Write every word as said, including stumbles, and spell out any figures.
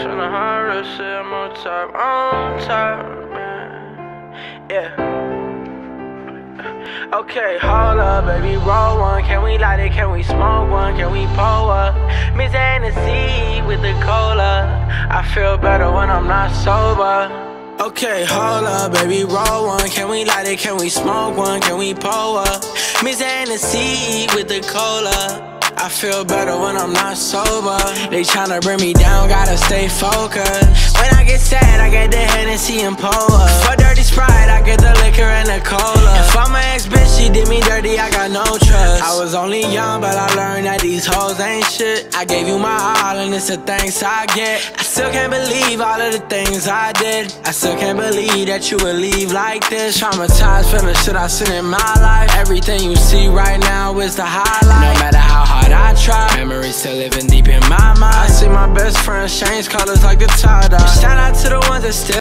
from the horror, shit, I'm on top, on top, man. Yeah. Okay, hold up, baby, roll one. Can we light it? Can we smoke one? Can we pull up? Miss Hennessy with the cola. I feel better when I'm not sober. Okay, hold up, baby, roll one. Can we light it? Can we smoke one? Can we pull up? Miss Hennessy with the cola. I feel better when I'm not sober. They tryna bring me down, gotta stay focused. When I get sad, I get the Hennessy and pull up. For dirty Sprite, I get the liquor and the cola. If I'm my ex-bitch, she did me dirty, I got no trust. I was only young, but I learned that these hoes ain't shit. I gave you my all, and it's the thanks I get. I still can't believe all of the things I did. I still can't believe that you would leave like this. Traumatized from the shit I seen in my life. Everything you see right now is the highlight. No matter how hard I try, memories still living deep in my mind. I see my best friends change colors like the tie-dye. Shout out to the ones that still